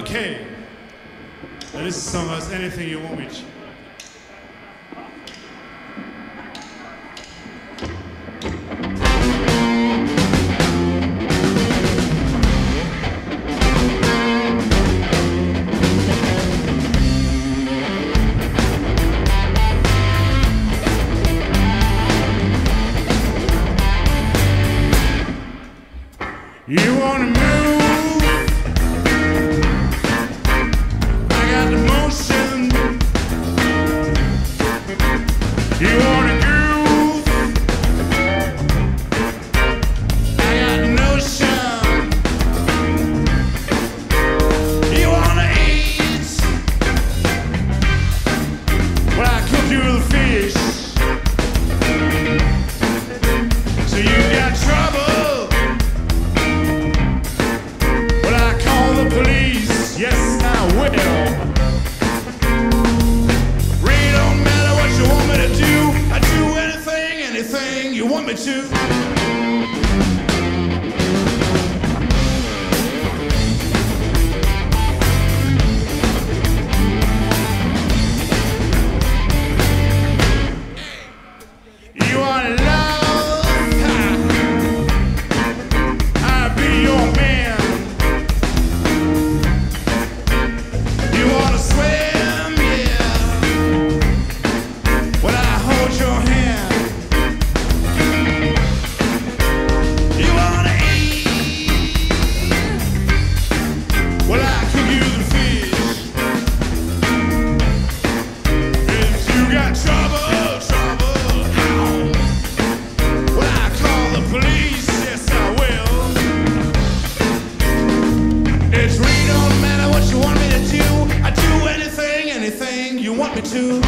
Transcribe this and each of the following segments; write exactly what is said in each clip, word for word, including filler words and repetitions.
Okay. Now this is song that's anything you want me to. You wanna move? I got the motion. You wanna groove? I got the notion. You wanna eat? Well, I cook you the fish. So you got trouble. Police, yes I will. Really don't matter what you want me to do. I do anything, anything you want me to. You want love? I'll be your man. You want me to?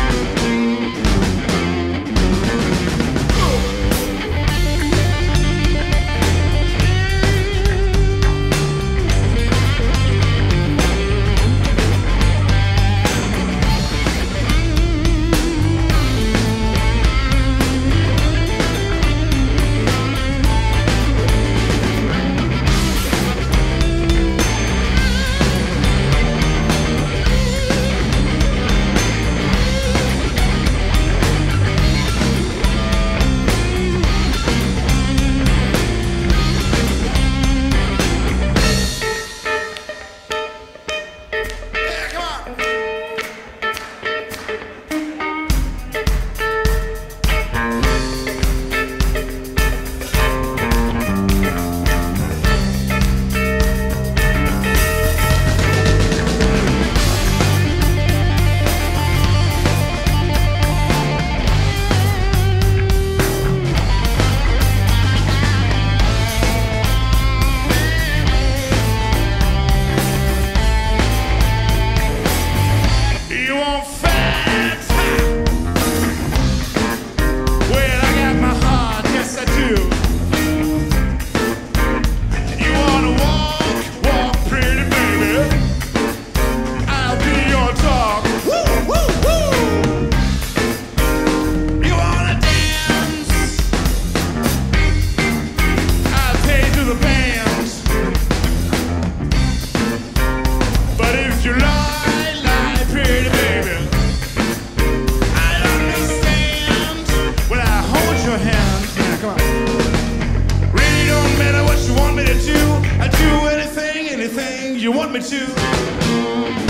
You want me to?